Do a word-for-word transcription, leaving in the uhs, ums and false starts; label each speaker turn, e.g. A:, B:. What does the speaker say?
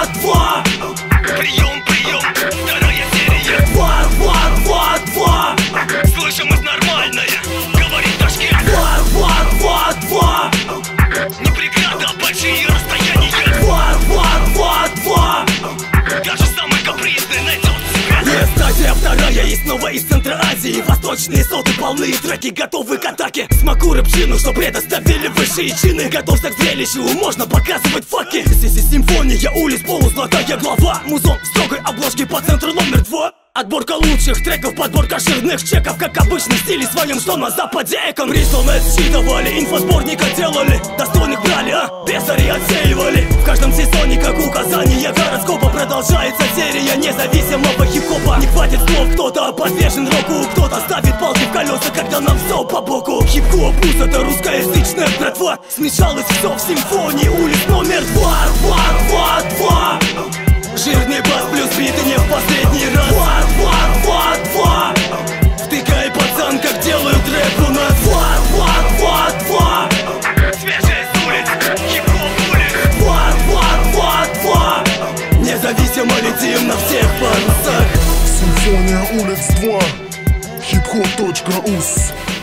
A: два.
B: Прием, прием, вторая серия.
A: Два, два, два, два.
B: Слышим из нормальное, говорит Ташкент.
A: Два, два, два, два.
B: Не преграда, большие расстояния.
A: Два, два, два, два.
B: Даже самый капризный найдет себя.
A: Есть стадия вторая, и снова из Центра Азии. Восточные соты, полные треки, готовы к атаке. Смоку рыбчину, что предоставили высшие чины. Готовься к зрелищу, можно показывать факи. Здесь симфония улиц, полузлатая глава. Музон в строгой обложке по центру номер два. Отборка лучших треков, подборка жирных чеков. Как обычно в стиле своем, что на западе эком. Рисунок считывали, инфосборника делали. Достойных брали, а песари отсеивали. В каждом сезоне, как указание гороскопа, продолжается серия независимого хип-хопа. Не хватит слов, кто-то подвержен року, кто-то ставит палки в колеса, когда нам все по боку. Хип-хоп, пусть это русскоязычная братва. Смешалось все в симфонии улиц номер два. Два, два, два. Жирный бас плюс биты не в последний раз. Два, два, два, два. Втыкай, пацан, как делают рэп у нас. Два, два, два, два.
B: Свежая с улиц, хип-хоп улиц.
A: Два, два, два, два. Независимо летим на всех парусах.
C: Симфония улиц два. Хип-хоп.ус.